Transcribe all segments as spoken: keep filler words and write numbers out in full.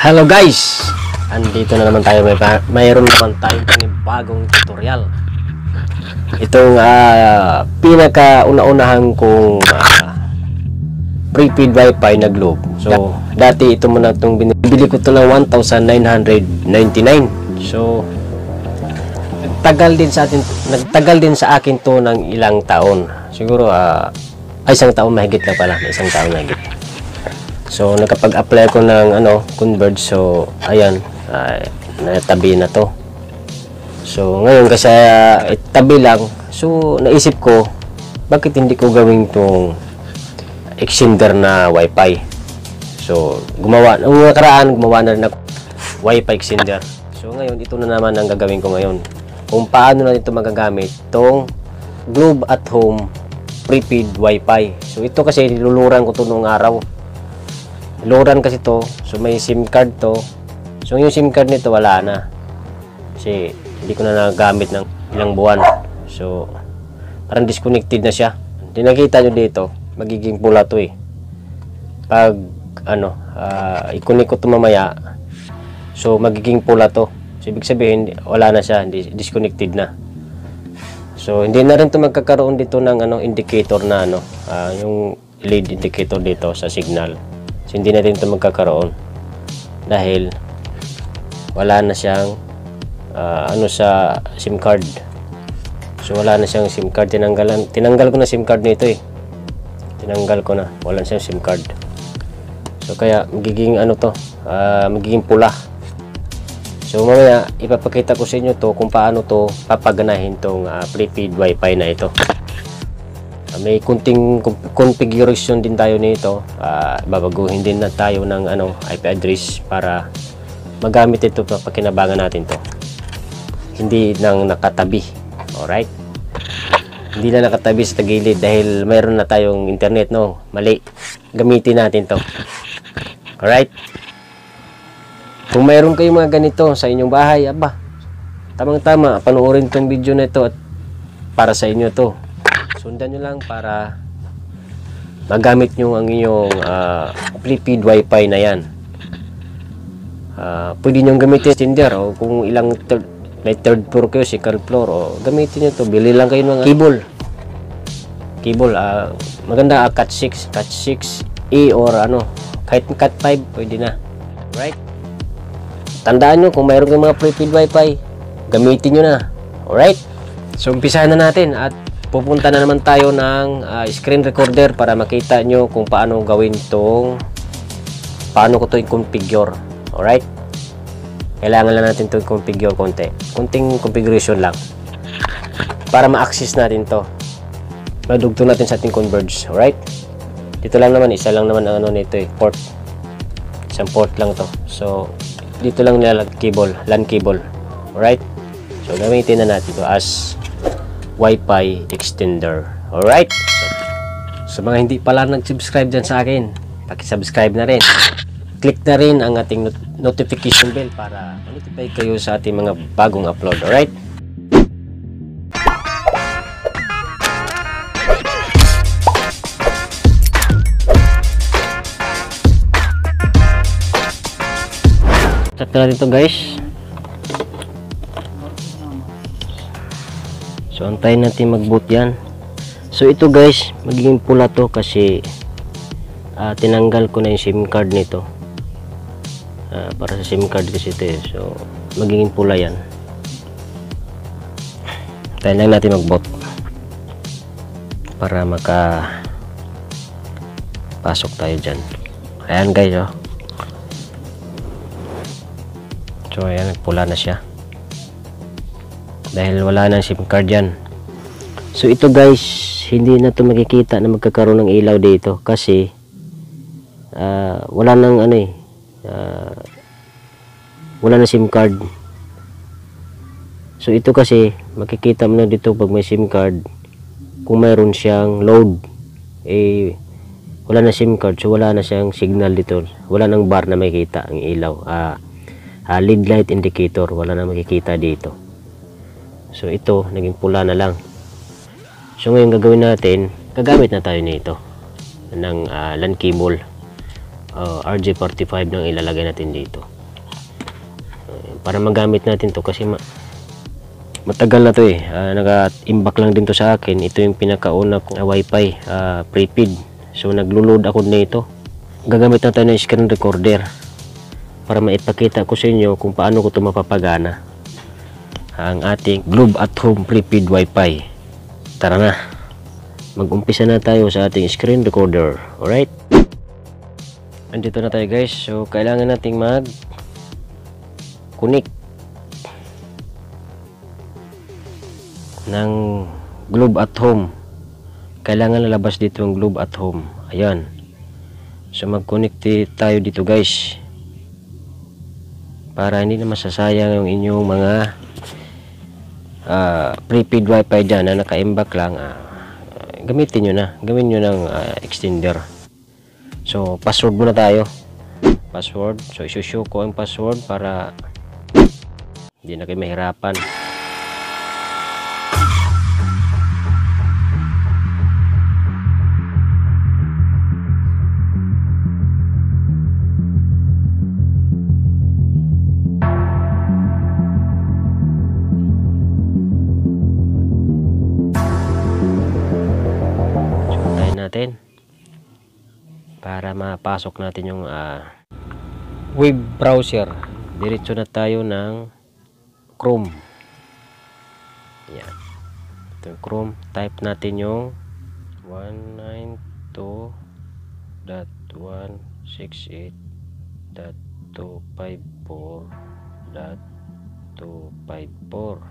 Hello guys! Andito na naman tayo, may mayroon naman tayong panibagong tutorial. Itong uh, pinaka una-unahan kong uh, prepaid wifi na Globe. So dati ito muna itong binibili ko ito ng one thousand nine hundred ninety-nine. So nagtagal din sa atin, nagtagal din sa akin to ng ilang taon. Siguro uh, ay isang taon mahigit na pala, isang taon mahigit. So nakapag-apply ko ng ano, Converge. So ayan, uh, natabi na to. So ngayon kasi uh, tabi lang. So naisip ko, bakit hindi ko gawin tong extender na wifi. So gumawa, nung nakaraan gumawa na rin ako wifi extender. So ngayon ito na naman ang gagawin ko ngayon. Kung paano na ito magagamit tong Globe at Home prepaid wifi. So ito kasi niluluran ko to nung araw. Luran kasi to, so may SIM card to. So yung SIM card nito wala na. Kasi hindi ko na nagamit ng ilang buwan. So parang disconnected na siya. Hindi nakita nyo dito, magiging pula to eh. Pag ano, uh, i-connect ko to mamaya, so magiging pula to. So ibig sabihin wala na siya, disconnected na. So hindi na rin to magkakaroon dito ng ano indicator na ano, uh, yung L E D indicator dito sa signal. So, hindi na rin ito magkakaroon dahil wala na siyang uh, ano sa SIM card. So wala na siyang SIM card. Tinanggalan, tinanggal ko na SIM card nito eh. Tinanggal ko na. Wala siyang SIM card. So kaya magiging ano to, uh, magiging pula. So mamaya ipapakita ko sa inyo to kung paano to papaganahin tong uh, prepaid wifi na ito. Uh, may kunting configuration din tayo nito. Uh, babaguhin din na tayo ng ano I P address para magamit ito pa pakinabangan natin to. Hindi nang nakatabi. Alright? Hindi na nakatabi sa tagilid dahil mayroon na tayong internet, no? Mali. Gamitin natin to. Alright? Kung mayroon kayong mga ganito sa inyong bahay, aba, tamang-tama, panoorin tong video na ito at para sa inyo to. Sundan nyo lang para magamit nyo ang inyong uh, prepaid wifi na yan. Uh, pwede nyo gamitin extender o kung ilang third, may third floor kayo, second floor, o gamitin nyo to. Bili lang kayo ng cable. Cable, uh, maganda uh, cat six, cat six E or ano, kahit cat five, pwede na. Right? Tandaan nyo, kung mayroon kayong mga prepaid wifi, gamitin nyo na. Alright? So, umpisahan na natin at pupunta na naman tayo ng uh, screen recorder para makita nyo kung paano gawin itong paano ko ito i-configure. Alright? Kailangan lang natin ito i-configure konti. Kunting configuration lang para ma-access natin to. Madugtong natin sa ating Converge. Alright? Dito lang naman, isa lang naman ang ano nito eh, port. Isang port lang to. So, dito lang nilalag cable, LAN cable. Alright? So, gamitin na natin to as wifi extender. Alright? So, sa mga hindi pala nag-subscribe dyan sa akin, paki-subscribe na rin. Click na rin ang ating not notification bell para ma-notify kayo sa ating mga bagong upload. Alright? Start na natin ito guys. So antayin natin mag-boot yan. So ito guys, magiging pula to kasi uh, tinanggal ko na yung SIM card nito. Uh, para sa SIM card kasi ito eh. So magiging pula yan. Antayin lang natin mag-boot para maka pasok tayo dyan. Ayan guys oh. So ayan, pula na siya dahil wala nang SIM card yan. So ito guys, hindi na to makikita na magkakaroon ng ilaw dito kasi uh, wala nang ano eh uh, wala nang SIM card. So ito kasi makikita mo na dito pag may SIM card kung mayroon siyang load eh wala na SIM card, so wala na siyang signal dito, wala nang bar na makikita ang ilaw. uh, uh, lead light indicator, wala na makikita dito. So ito naging pula na lang. So ngayon gagawin natin, gagamit na tayo nito ng uh, LAN cable. uh, R J forty-five nang ilalagay natin dito. para magamit natin to kasi ma matagal na to eh. Uh, naka-imbak lang din to sa akin. Ito yung pinakauna ko uh, wifi uh, prepaid. So naglo-load ako nito. Gagamit na tayo ng screen recorder para maipakita ko sa inyo kung paano ko to mapapagana ang ating Globe at Home prepaid wifi. Tara na, mag-umpisa na tayo sa ating screen recorder. Alright, andito na tayo guys. So kailangan nating mag connect ng Globe at Home. Kailangan lalabas dito ang Globe at Home. Ayan, so mag-connect tayo dito guys para hindi na masasayang yung inyong mga uh, prepaid wifi dyan na naka-imbak lang. Uh, gamitin nyo na, gawin nyo ng uh, extender. So password muna tayo, password. So isushow ko ang password para hindi na kayo mahirapan. Natin para mapasok natin yung uh, web browser. Diretso na tayo ng Chrome. Yan, ito yung Chrome. Type natin yung one ninety-two dot one sixty-eight dot two fifty-four dot two fifty-four.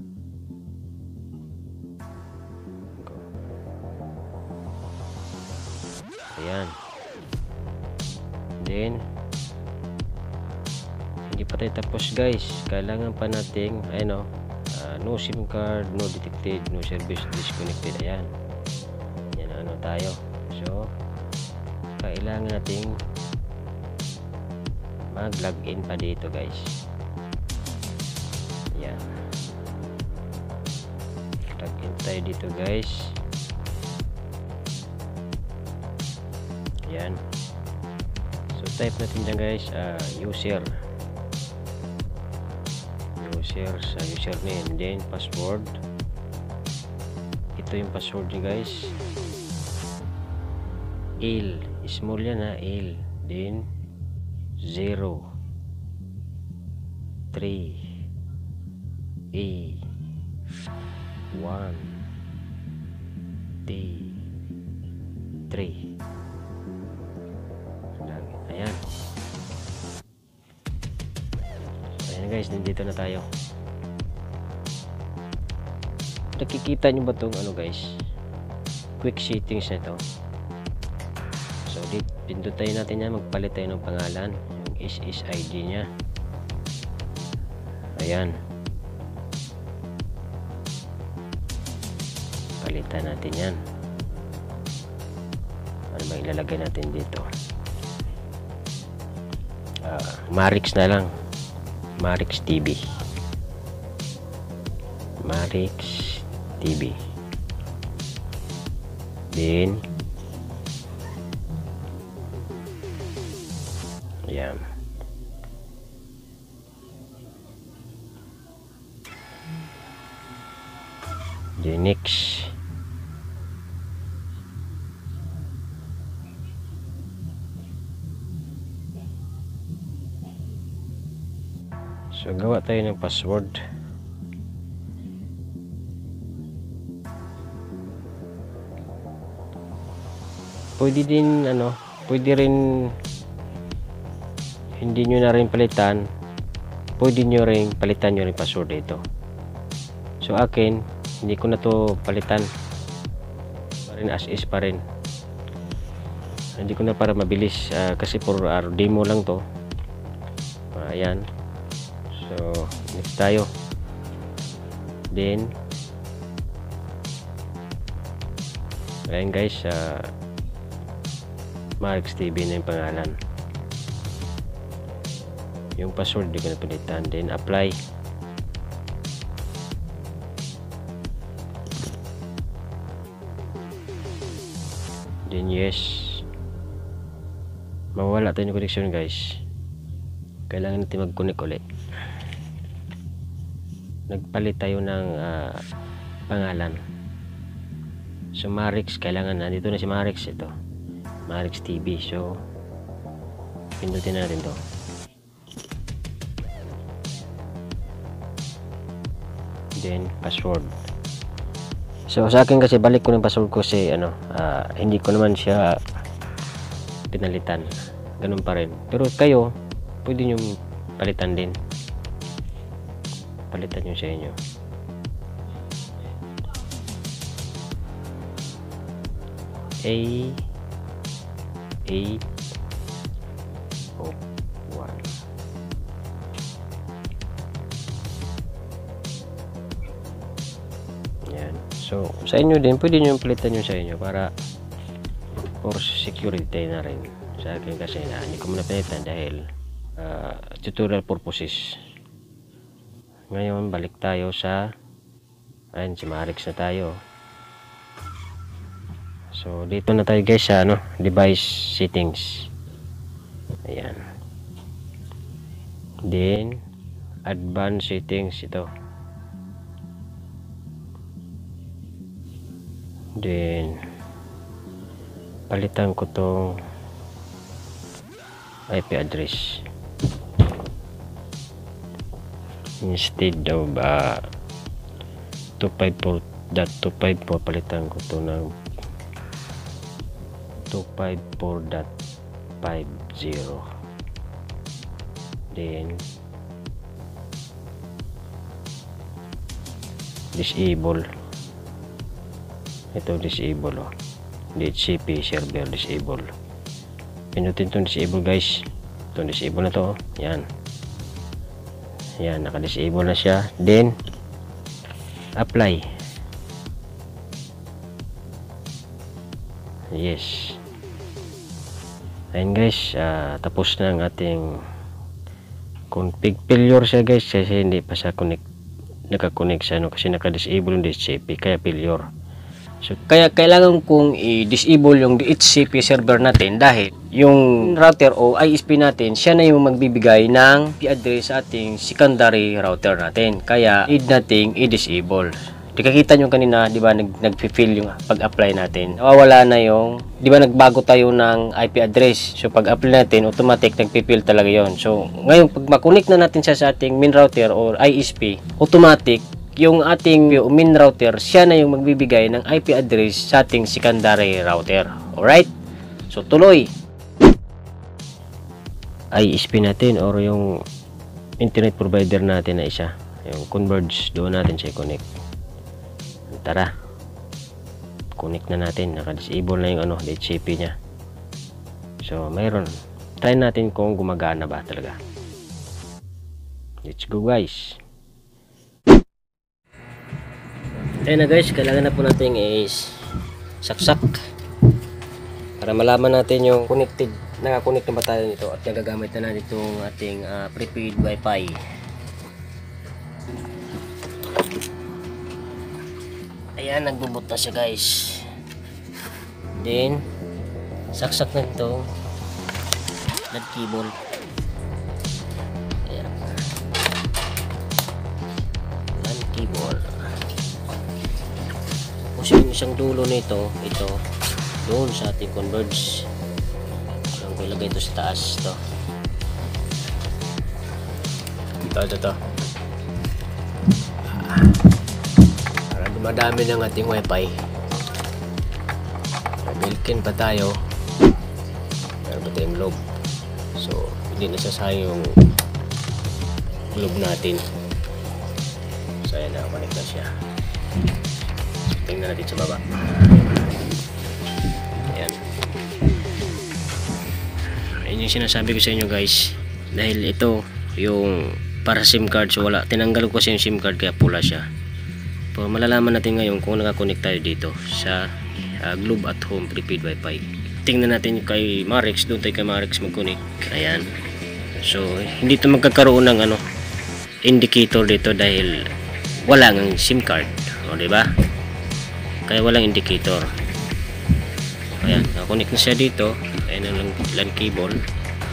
Ayan. Then hindi pa tayo tapos guys. Kailangan pa nating ayun, uh, no SIM card, no detected, no service disconnected. Ayan. Yan ano tayo. So kailangan nating mag login pa dito guys. Ayan. Login tayo dito guys. Yan. So type natin dyan guys, uh, user user sa uh, username, then password. Ito yung password nyo guys. L, small yan ha, L, then zero three A one D three. Ayan. Ayan guys, nandito na tayo. Nakikita nyo ba itong ano guys, quick settings na ito? So dito, pindutin natin yan, magpalit tayo ng pangalan, yung S S I D nya. Ayan, palitan natin yan. Ano ba ilalagay natin dito? Uh, Marix na lang, Marix T V, Marix T V. Then ayan, then next. So gawa tayo ng password. Pwede din ano, pwede rin hindi nyo na rin palitan. Pwede nyo rin palitan nyo rin password dito. So akin, hindi ko na to palitan. Pa rin as is pa rin. Hindi ko na para mabilis uh, kasi for uh, demo lang to. Uh, ayan. So next tayo. Then ayan guys, uh, Marix T V na yung pangalan. Yung password di ko na pilitan. Then apply. Then yes. Mawala tayo ng connection guys. Kailangan natin mag-connect ulit. nagpalit tayo ng uh, pangalan. So Marix, kailangan nandito na si Marix, ito Marix T V. So pindutin natin to. Then password. So sa akin kasi balik ko ng password ko kasi ano, uh, hindi ko naman siya pinalitan, ganun pa rin. Pero kayo pwede nyo palitan din, palitan nyo sa inyo. A eight oh one. Yan. So sa inyo din pwede nyo palitan nyo sa inyo para for security na rin. Sa akin kasi na hindi ko muna palitan dahil uh, tutorial purposes. Ngayon balik tayo sa, ayun, si Marix na tayo. So dito na tayo guys sa ano, device settings. Ayan. Then advanced settings ito. Then palitan ko tong I P address instead of uh, two fifty-four dot two fifty-four, palitan ko to ng two fifty-four dot fifty. Then disable, ito disable, oh. D H C P server disable, pinutin itong disable guys, itong disable na to, oh. Yan, yan, naka disable na siya. Then apply, yes. Ayun guys, uh, tapos na ang ating config. Failure siya guys kasi hindi pa siya connect, naka-connect sa ano, kasi naka-disable yung D H C P, kaya failure. So kaya kailangan kong i-disable yung D H C P server natin dahil yung router o I S P natin, siya na yung magbibigay ng I P address sa ating secondary router natin. Kaya need nating i-disable. Nakikita nyo kanina, di ba, nag nag-fill yung pag-apply natin. Nawawala na yung, di ba, nagbago tayo ng I P address. So pag-apply natin, automatic nag-fill talaga yon. So ngayon pag ma-connect na natin siya sa ating main router or I S P, automatic yung ating main router, siya na yung magbibigay ng I P address sa ating secondary router. Alright? So tuloy. I S P natin or yung internet provider natin na isa, yung Converge, doon natin siya connect. Tara, connect na natin. Naka-disable na yung ano, D H C P nya. So mayroon, try natin kung gumagana ba talaga. Let's go guys. Ayun na guys, kailangan na po natin is saksak para malaman natin yung connected, naka-connect na ba tayo nito at nagagamit na natin itong ating uh, prepaid wifi. Ayan, nagbubot na siya guys. Then saksak na ito L A N cable. Ayan, L A N cable. Tapos yung isang dulo nito, ito doon sa ating Converge. So ko ilagay ito sa taas, ito ito ito, ito. Para dumadami ng ating wifi. Milkin pa tayo, meron pa tayong lob, so hindi nasasayang yung lob natin. So ayan, nakakonek na siya. Tingnan natin sa baba. Ayan. Ayan yung sinasabi ko sa inyo guys, dahil ito yung para SIM card, so wala, tinanggal ko kasi yung SIM card kaya pula siya. Pero malalaman natin ngayon kung nakakonect tayo dito sa uh, Globe at Home prepaid wifi. Tingnan natin kay Marix, doon tayo kay Marix mag-connect. Ayan. So hindi ito magkakaroon ng ano, indicator dito dahil wala ng SIM card, o diba? Kaya walang indicator. Ayan, nakakonect na siya dito. Ayan ang L A N cable,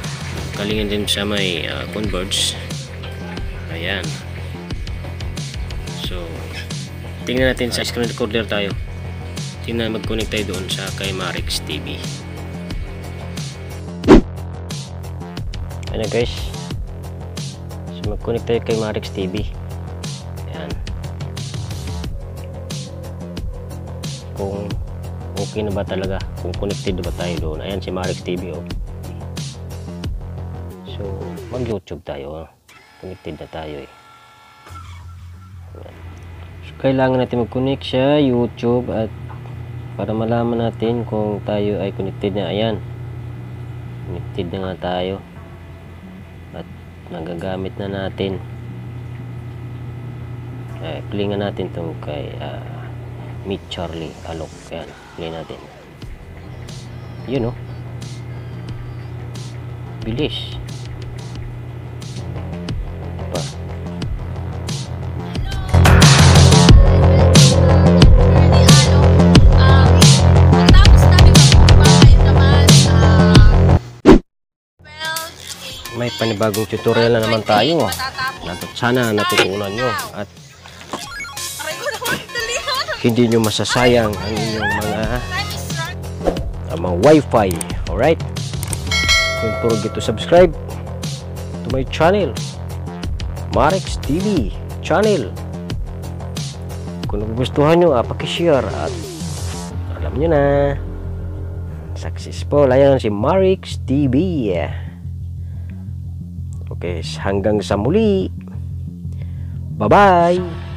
kalingan din sa may uh, Converge. Ayan, So tingnan natin sa screen recorder tayo. Tingnan, mag-connect tayo doon sa kay Marix T V. Ayan guys, so mag-connect tayo kay Marix T V. Ayan, kung okay na ba talaga, kung connected ba tayo doon. Ayan si Marix T V, oh. So mag YouTube tayo, oh. Connected na tayo eh. Ayan. So kailangan natin mag-connect sa YouTube at para malaman natin kung tayo ay connected na. Ayan, connected na nga tayo at nagagamit na natin. Eh, play nga natin itong kay uh, Meet Charlie Alok. Ayan, play natin. Yun, oh, bilis pa. May panibagong tutorial na naman tayo. Sana natutunan nyo at hindi nyo masasayang ang inyong mga uh, mga wifi. Alright, don't forget to subscribe to my channel, Marix T V channel. Kung nagustuhan nyo, uh, pakishare at alam nyo na, successful. Ayan si Marix T V. Okay, hanggang sa muli. Bye-bye.